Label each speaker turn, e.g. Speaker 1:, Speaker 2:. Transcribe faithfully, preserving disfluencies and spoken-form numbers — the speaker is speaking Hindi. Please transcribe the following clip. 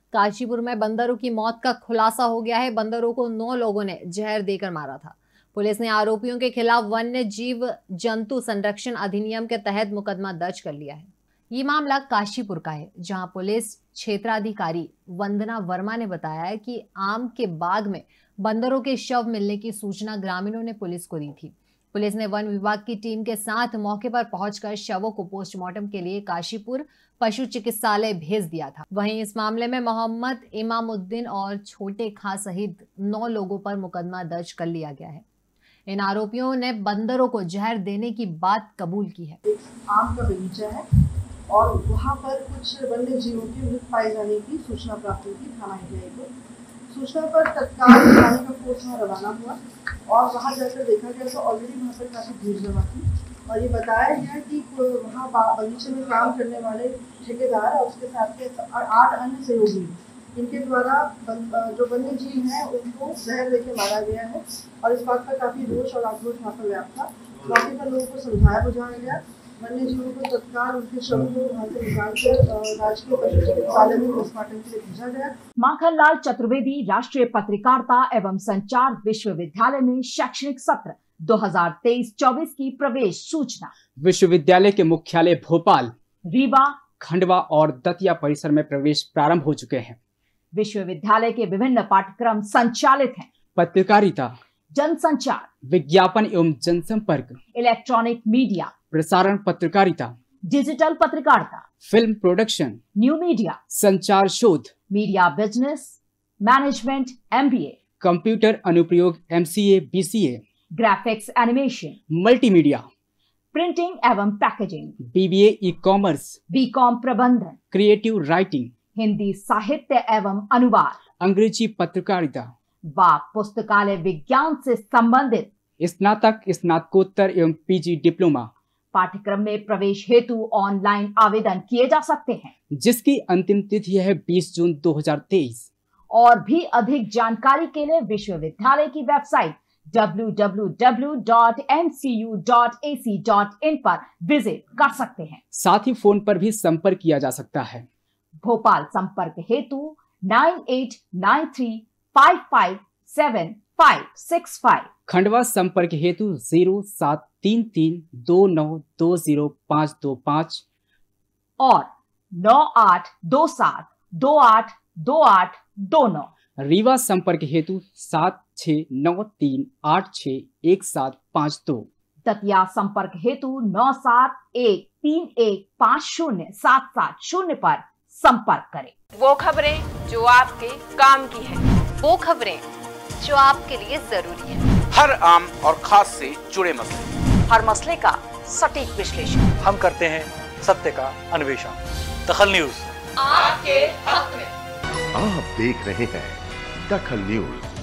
Speaker 1: काशीपुर में बंदरों की मौत का खुलासा हो गया है। बंदरों को नौ लोगों ने जहर देकर मारा था। पुलिस ने आरोपियों के खिलाफ वन्य जीव जंतु संरक्षण अधिनियम के तहत मुकदमा दर्ज कर लिया है। ये मामला काशीपुर का है, जहां पुलिस क्षेत्राधिकारी वंदना वर्मा ने बताया है कि आम के बाग में बंदरों के शव मिलने की सूचना ग्रामीणों ने पुलिस को दी थी। पुलिस ने वन विभाग की टीम के साथ मौके पर पहुंचकर शवों को पोस्टमार्टम के लिए काशीपुर पशु चिकित्सालय भेज दिया था। वहीं इस मामले में मोहम्मद इमामुद्दीन और छोटे खां सहित नौ लोगों पर मुकदमा दर्ज कर लिया गया है। इन आरोपियों ने बंदरों को जहर देने की बात कबूल की है।
Speaker 2: आम का बगीचा है और वहाँ पर कुछ वन्य जीवों की मृत पाए जाने की सूचना प्राप्त हुई थी थाना इंडिया को। सूचना पर तत्काल थाने का फोर्स वहाँ रवाना हुआ और वहाँ जाकर देखा गया तो ऑलरेडी वहाँ पर काफ़ी भीड़ जमा थी और ये बताया गया कि वहाँ बगीचे में काम करने वाले ठेकेदार और उसके साथ के आठ अन्य सहयोगी, इनके द्वारा जो वन्य जीव हैं उनको जहर देके मारा गया है और इस बात का काफ़ी रोष और आक्रोश वहाँ पर व्याप्त था। मौके पर लोगों को समझाया बुझाया गया। वन्य जीवों को तत्काल उनके शवों को वहाँ से निकालकर राजकीय पशु चिकित्सालय में पोस्टमार्टम के लिए भेजा गया।
Speaker 3: माखनलाल चतुर्वेदी राष्ट्रीय पत्रकारिता एवं संचार विश्वविद्यालय में शैक्षणिक सत्र दो हज़ार तेईस चौबीस की प्रवेश सूचना।
Speaker 4: विश्वविद्यालय के मुख्यालय भोपाल,
Speaker 3: रीवा,
Speaker 4: खंडवा और दतिया परिसर में प्रवेश प्रारंभ हो चुके हैं।
Speaker 3: विश्वविद्यालय के विभिन्न पाठ्यक्रम संचालित हैं।
Speaker 4: पत्रकारिता,
Speaker 3: जनसंचार,
Speaker 4: विज्ञापन एवं जनसंपर्क,
Speaker 3: इलेक्ट्रॉनिक मीडिया,
Speaker 4: प्रसारण पत्रकारिता,
Speaker 3: डिजिटल पत्रकारिता,
Speaker 4: फिल्म प्रोडक्शन,
Speaker 3: न्यू मीडिया,
Speaker 4: संचार शोध,
Speaker 3: media business management MBA,
Speaker 4: computer अनुप्रयोग MCA BCA,
Speaker 3: graphics animation,
Speaker 4: multimedia,
Speaker 3: printing एवं packaging,
Speaker 4: BBA E commerce,
Speaker 3: BCom प्रबंधन,
Speaker 4: क्रिएटिव राइटिंग,
Speaker 3: हिंदी साहित्य एवं अनुवाद,
Speaker 4: अंग्रेजी पत्रकारिता
Speaker 3: व पुस्तकालय विज्ञान से संबंधित
Speaker 4: स्नातक, स्नातकोत्तर एवं पीजी डिप्लोमा
Speaker 3: पाठ्यक्रम में प्रवेश हेतु ऑनलाइन आवेदन किए जा सकते हैं,
Speaker 4: जिसकी अंतिम तिथि है बीस जून दो हज़ार तेईस।
Speaker 3: और भी अधिक जानकारी के लिए विश्वविद्यालय की website W W W dot M C U dot A C dot in पर विजिट कर सकते हैं।
Speaker 4: साथ ही फोन पर भी संपर्क किया जा सकता है।
Speaker 3: भोपाल संपर्क हेतु nine eight nine three five five seven five six five,
Speaker 4: Khandwa संपर्क हेतु जीरो सात तीन तीन दो नौ दो जीरो पाँच दो पाँच
Speaker 3: और नौ आठ दो सात दो आठ दो आठ दो नौ।
Speaker 4: रीवा संपर्क हेतु सात छः नौ तीन आठ छः एक सात पाँच दो।
Speaker 3: दतिया संपर्क हेतु नौ सात एक तीन एक पाँच शून्य सात सात शून्य पर संपर्क करें।
Speaker 5: वो खबरें जो आपके काम की है,
Speaker 1: वो खबरें जो आपके लिए जरूरी है,
Speaker 6: हर आम और खास से जुड़े मसले,
Speaker 3: हर मसले का सटीक विश्लेषण
Speaker 7: हम करते हैं, सत्य का अन्वेषण। दखल न्यूज
Speaker 5: आपके हक में।
Speaker 8: आप देख रहे हैं दखल न्यूज।